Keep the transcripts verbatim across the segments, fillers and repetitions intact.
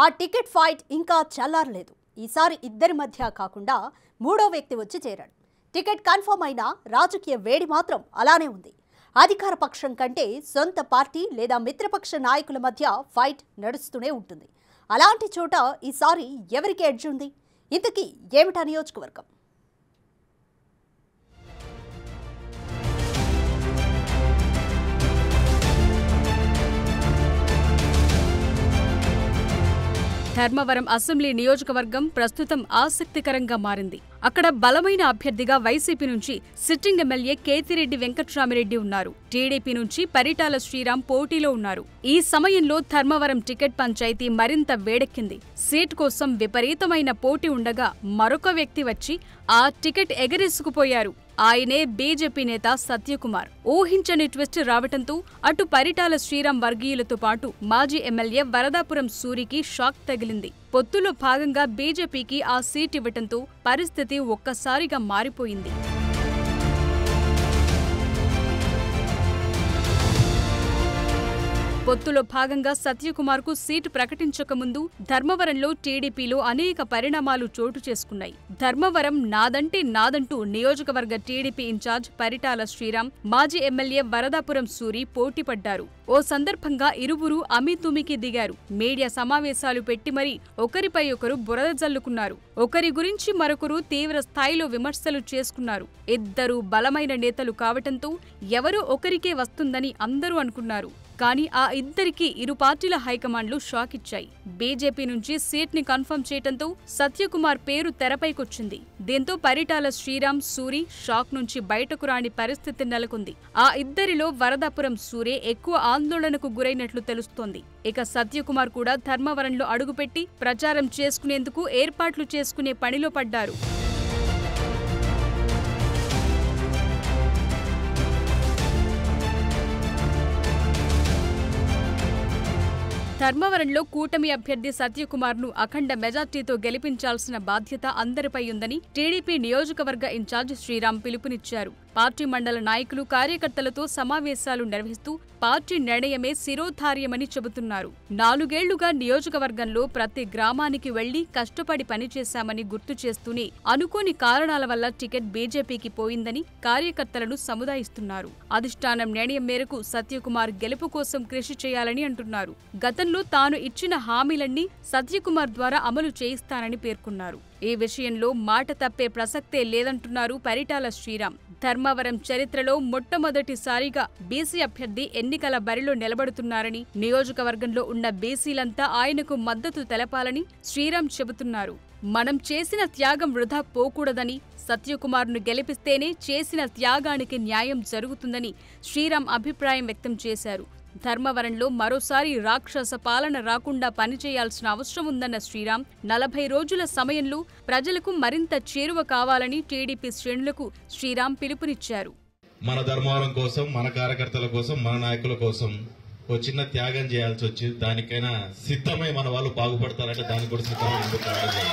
ఆ ticket fight ఇంకా చల్లారలేదు. ఈసారి ఇద్దరి మధ్య కాకుండా మూడో వ్యక్తి వచ్చి చేరాడు. టికెట్ కన్ఫర్మ్ అయినా రాజకీయ వేడి మాత్రం అలానే ఉంది. అధికార పక్షం కంటే సొంత పార్టీ లేదా మిత్రపక్ష నాయకుల మధ్య ఫైట్ నడుస్తూనే ఉంటుంది. అలాంటి చోట ఈసారి ఎవరికి ఎడ్జ్ ఉంది? ఇంతకీ ఏమిటా నియోజకవర్గం? ధర్మవరం అసెంబ్లీ నియోజకవర్గం ప్రస్తుతం ఆసక్తికరంగా మారింది. అక్కడ బలమైన అభ్యర్థిగా వైసీపీ నుంచి సిట్టింగ్ ఎమ్మెల్యే కేతిరెడ్డి వెంకట్రామిరెడ్డి ఉన్నారు. టీడీపీ నుంచి పరిటాల శ్రీరామ్ పోటీలో ఉన్నారు. ఈ సమయంలో ధర్మవరం టికెట్ పంచాయతీ మరింత వేడెక్కింది. సీట్ కోసం విపరీతమైన పోటీ ఉండగా మరొక వ్యక్తి వచ్చి ఆ టికెట్ ఎగరేసుకుపోయారు. ఆయనే బీజేపీ నేత సత్యకుమార్. ఊహించని ట్విస్ట్ రావటంతో అటు పరిటాల శ్రీరామ్ వర్గీయులతో పాటు మాజీ ఎమ్మెల్యే వరదాపురం సూరికి షాక్ తగిలింది. పొత్తులో భాగంగా బీజేపీకి ఆ సీట్ ఇవ్వటంతో పరిస్థితి ఒక్కసారిగా మారిపోయింది. పొత్తులో భాగంగా సత్యకుమార్ కు సీటు ప్రకటించకముందు ధర్మవరంలో టీడీపీలో అనేక పరిణామాలు చోటు చేసుకున్నాయి. ధర్మవరం నాదంటే నాదంటూ నియోజకవర్గ టీడీపీ ఇన్ఛార్జ్ పరిటాల శ్రీరామ్, మాజీ ఎమ్మెల్యే వరదాపురం సూరి పోటీ పడ్డారు. ఓ సందర్భంగా ఇరువురు అమీతుమికి దిగారు. మీడియా సమావేశాలు పెట్టి మరీ ఒకరిపై ఒకరు బురద జల్లుకున్నారు. ఒకరి గురించి మరొకరు తీవ్ర స్థాయిలో విమర్శలు చేసుకున్నారు. ఇద్దరు బలమైన నేతలు కావటంతో ఎవరో ఒకరికే వస్తుందని అందరూ అనుకున్నారు. కానీ ఆ ఇద్దరికి ఇరు పార్టీల హైకమాండ్లు షాక్ ఇచ్చాయి. బీజేపీ నుంచి సీట్ ని కన్ఫర్మ్ చేయటంతో సత్యకుమార్ పేరు తెరపైకొచ్చింది. దీంతో పరిటాల శ్రీరామ్, సూరి షాక్ నుంచి బయటకు రాని పరిస్థితి నెలకొంది. ఆ ఇద్దరిలో వరదాపురం సూరే ఎక్కువ ఆందోళనకు గురైనట్లు తెలుస్తోంది. ఇక సత్యకుమార్ కూడా ధర్మవరంలో అడుగుపెట్టి ప్రచారం చేసుకునేందుకు ఏర్పాట్లు చేసుకునే పనిలో పడ్డారు. ధర్మవరంలో కూటమి అభ్యర్థి సత్యకుమార్ ను అఖండ మెజార్టీతో గెలిపించాల్సిన బాధ్యత అందరిపై ఉందని టీడీపీ నియోజకవర్గ ఇన్ఛార్జ్ శ్రీరామ్ పిలుపునిచ్చారు. పార్టీ మండల నాయకులు, కార్యకర్తలతో సమావేశాలు నిర్వహిస్తూ పార్టీ నిర్ణయమే శిరోధార్యమని చెబుతున్నారు. నాలుగేళ్లుగా నియోజకవర్గంలో ప్రతి గ్రామానికి వెళ్లి కష్టపడి పనిచేశామని గుర్తు చేస్తూనే అనుకోని కారణాల వల్ల టికెట్ బీజేపీకి పోయిందని కార్యకర్తలను సముదాయిస్తున్నారు. అధిష్టానం నిర్ణయం మేరకు సత్యకుమార్ గెలుపు కోసం కృషి చేయాలని అంటున్నారు. గతంలో తాను ఇచ్చిన హామీలన్నీ సత్యకుమార్ ద్వారా అమలు చేయిస్తానని పేర్కొన్నారు. ఈ విషయంలో మాట తప్పే ప్రసక్తే లేదంటున్నారు పరిటాల శ్రీరామ్. ధర్మవరం చరిత్రలో మొట్టమొదటిసారిగా బీసీ అభ్యర్థి ఎన్నికల బరిలో నిలబడుతున్నారని, నియోజకవర్గంలో ఉన్న బీసీలంతా ఆయనకు మద్దతు తెలపాలని శ్రీరామ్ చెబుతున్నారు. మనం చేసిన త్యాగం వృధా పోకూడదని, సత్యకుమార్ను గెలిపిస్తేనే చేసిన త్యాగానికి న్యాయం జరుగుతుందని శ్రీరామ్ అభిప్రాయం వ్యక్తం చేశారు. ధర్మవరంలో మరోసారి రాక్షస పాలన రాకుండా పనిచేయాల్సిన అవసరం ఉందన్న శ్రీరామ్, నలభై రోజుల సమయంలో ప్రజలకు మరింత చేరువ కావాలని టీడీపీ శ్రేణులకు శ్రీరామ్ పిలుపునిచ్చారు. మన ధర్మవరం కోసం, మన కార్యకర్తల కోసం, మన నాయకుల కోసం ఓ చిన్న త్యాగం చేయాల్సి వచ్చింది. దానికైనా సిద్ధమై మన వాళ్ళు బాగుపడతారంటే దానికి కూడా సిద్ధమై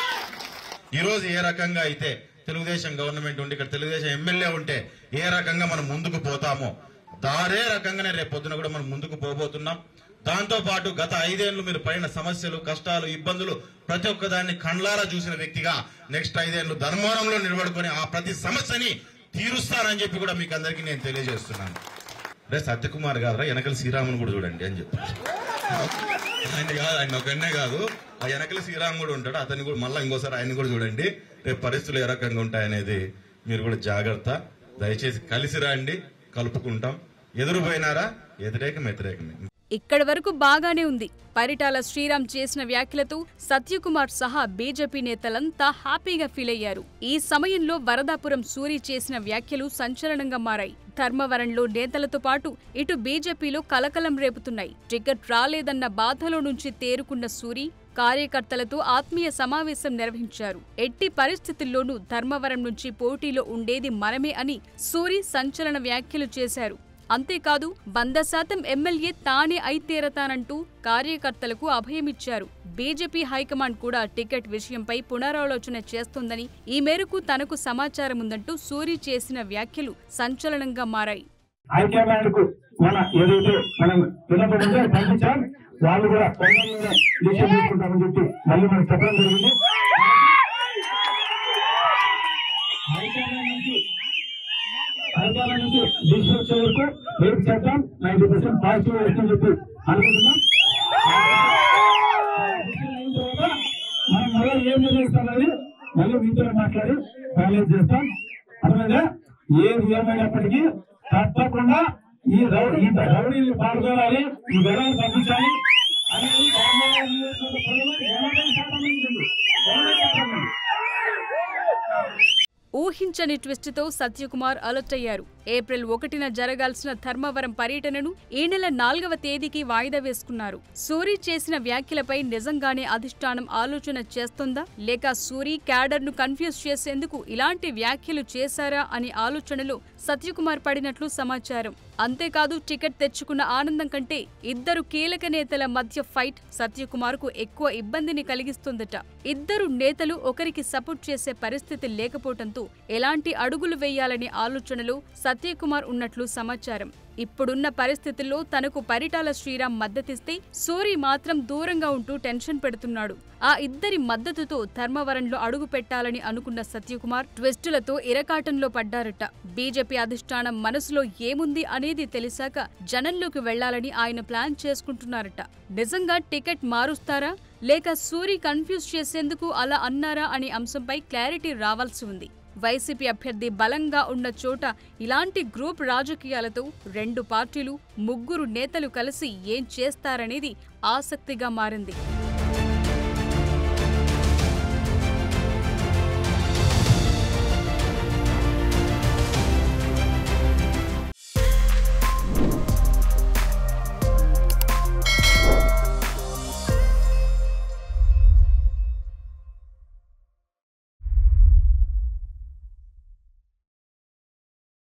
ఈ రోజు ఏ రకంగా అయితే తెలుగుదేశం గవర్నమెంట్ ఉండి ఇక్కడ తెలుగుదేశం ఎమ్మెల్యే ఉంటే ఏ రకంగా మనం ముందుకు పోతామో దారే రకంగానే రేపు పొద్దున కూడా మనం ముందుకు పోబోతున్నాం. దాంతో పాటు గత ఐదేళ్లు మీరు పడిన సమస్యలు, కష్టాలు, ఇబ్బందులు ప్రతి ఒక్కదాన్ని కండ్లారా చూసిన వ్యక్తిగా నెక్స్ట్ ఐదేళ్లు ధర్మవరంలో నిలబడుకొని ఆ ప్రతి సమస్యని తీరుస్తానని చెప్పి కూడా మీకు అందరికీ నేను తెలియజేస్తున్నాను. రే సత్యకుమార్ గారు వెనకల శ్రీరాముని కూడా చూడండి అని చెప్పి ఆయన కాదు, ఆయన ఒకనే కాదు, ఆ వెనకల శ్రీరామ్ కూడా ఉంటాడు. అతన్ని కూడా మళ్ళీ ఇంకోసారి ఆయన కూడా చూడండి. రేపు పరిస్థితులు ఏ రకంగా ఉంటాయనేది మీరు కూడా జాగ్రత్త. దయచేసి కలిసి రండి, కలుపుకుంటాం. ఎదురుపోయినారా వ్యతిరేకం వ్యతిరేకమే. ఇక్కడి వరకు బాగానే ఉంది. పరిటాల శ్రీరామ్ చేసిన వ్యాఖ్యలతో సత్యకుమార్ సహా బీజేపీ నేతలంతా హ్యాపీగా ఫీల్ అయ్యారు. ఈ సమయంలో వరదాపురం సూరి చేసిన వ్యాఖ్యలు సంచలనంగా మారాయి. ధర్మవరంలో నేతలతో పాటు ఇటు బీజేపీలో కలకలం రేపుతున్నాయి. టికెట్ రాలేదన్న బాధలో నుంచి తేరుకున్న సూరి కార్యకర్తలతో ఆత్మీయ సమావేశం నిర్వహించారు. ఎట్టి పరిస్థితుల్లోనూ ధర్మవరం నుంచి పోటీలో ఉండేది మనమే అని సూరి సంచలన వ్యాఖ్యలు చేశారు. అంతేకాదు వంద శాతం ఎమ్మెల్యే తానే అయితేరతానంటూ కార్యకర్తలకు అభయమిచ్చారు. బీజేపీ హైకమాండ్ కూడా టికెట్ విషయంపై పునరాలోచన చేస్తోందని, ఈ మేరకు తనకు సమాచారం ఉందంటూ సూరి చేసిన వ్యాఖ్యలు సంచలనంగా మారాయి. వాళ్ళు కూడా తొందరలోనే డిసిషన్ తీసుకుంటామని చెప్పి మళ్ళీ మనకు చెప్పడం జరిగింది. హైదరాబాద్ నుంచి హైదరాబాద్ నుంచి డిసిషన్ వచ్చే వరకు వెయిట్ చేద్దాం. నైన్టీ పర్సెంట్ పాజిటివ్ వస్తుందని చెప్పి అనుకుంటున్నాం. మనం మళ్ళీ ఏం నిర్ణయిస్తామని మళ్ళీ మీతో మాట్లాడి ఫైనలైజ్ చేస్తాం. అర్థమైందా? ఏది ఏమైనప్పటికీ తప్పకుండా ఈ రౌడీ ఈ రౌడీని పాల్గొనాలి, ఈ గొడవలు తగ్గించాలి అనేది ఊహించని ట్విస్టుతో సత్యకుమార్ అలర్ట్ అయ్యారు. ఏప్రిల్ ఒకటిన జరగాల్సిన ధర్మవరం పర్యటనను ఈ నెల నాలుగవ తేదీకి వాయిదా వేసుకున్నారు. సూరి చేసిన వ్యాఖ్యలపై నిజంగానే అధిష్టానం ఆలోచన చేస్తుందా, లేక సూరి క్యాడర్ ను కన్ఫ్యూజ్ చేసేందుకు ఇలాంటి వ్యాఖ్యలు చేశారా అని ఆలోచనలో సత్యకుమార్ పడినట్లు సమాచారం. అంతేకాదు, టికెట్ తెచ్చుకున్న ఆనందం కంటే ఇద్దరు కీలక నేతల మధ్య ఫైట్ సత్యకుమార్ కు ఎక్కువ ఇబ్బందిని కలిగిస్తుందట. ఇద్దరు నేతలు ఒకరికి సపోర్ట్ చేసే పరిస్థితి లేకపోవడంతో ఎలాంటి అడుగులు వేయాలనే ఆలోచనలో సత్యకుమార్ ఉన్నట్లు సమాచారం. ఇప్పుడున్న పరిస్థితుల్లో తనకు పరిటాల శ్రీరామ్ మద్దతిస్తే సూరి మాత్రం దూరంగా ఉంటూ టెన్షన్ పెడుతున్నాడు. ఆ ఇద్దరి మద్దతుతో ధర్మవరంలో అడుగు పెట్టాలని అనుకున్న సత్యకుమార్ ట్విస్టులతో ఇరకాటంలో పడ్డారట. బీజేపీ అధిష్టానం మనసులో ఏముంది అనేది తెలిసాక జనంలోకి వెళ్లాలని ఆయన ప్లాన్ చేసుకుంటున్నారట. నిజంగా టికెట్ మారుస్తారా, లేక సూరి కన్ఫ్యూజ్ చేసేందుకు అలా అన్నారా అనే అంశంపై క్లారిటీ రావాల్సి ఉంది. వైసీపీ అభ్యర్థి బలంగా ఉన్న చోట ఇలాంటి గ్రూప్ రాజకీయాలతో రెండు పార్టీలు, ముగ్గురు నేతలు కలిసి ఏం చేస్తారనేది ఆసక్తిగా మారింది.